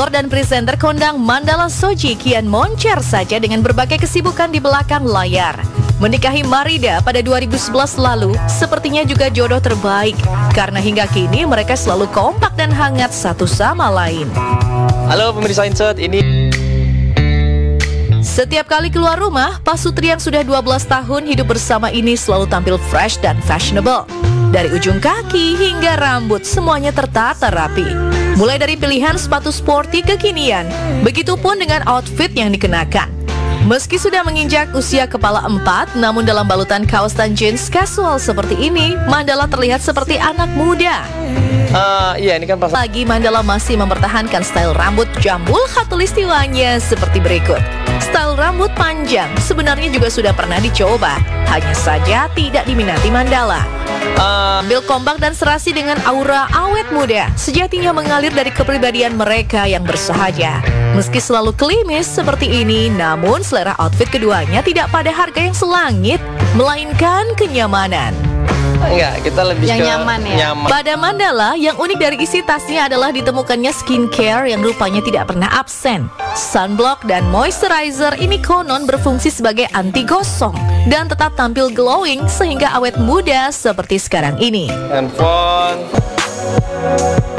aktor dan presenter kondang Mandala Soji kian moncer saja dengan berbagai kesibukan di belakang layar. Menikahi Marida pada 2011 lalu sepertinya juga jodoh terbaik, karena hingga kini mereka selalu kompak dan hangat satu sama lain. Halo pemirsa Insert, ini setiap kali keluar rumah, Pak Sutri yang sudah 12 tahun hidup bersama ini selalu tampil fresh dan fashionable. Dari ujung kaki hingga rambut, semuanya tertata rapi. Mulai dari pilihan sepatu sporty kekinian, begitupun dengan outfit yang dikenakan. Meski sudah menginjak usia kepala 4, namun dalam balutan kaos dan jeans casual seperti ini, Mandala terlihat seperti anak muda. Iya, ini kan pas Lagi Mandala masih mempertahankan style rambut jambul khatulistiwanya seperti berikut. Style rambut panjang sebenarnya juga sudah pernah dicoba, hanya saja tidak diminati Mandala. Tampil kompak dan serasi dengan aura awet muda, sejatinya mengalir dari kepribadian mereka yang bersahaja. Meski selalu klimis seperti ini, namun selera outfit keduanya tidak pada harga yang selangit, melainkan kenyamanan. enggak, kita lebih yang ke nyaman ya. nyaman. Pada Mandala, yang unik dari isi tasnya adalah ditemukannya skincare yang rupanya tidak pernah absen. Sunblock dan moisturizer ini konon berfungsi sebagai anti gosong dan tetap tampil glowing sehingga awet muda seperti sekarang ini. Handphone.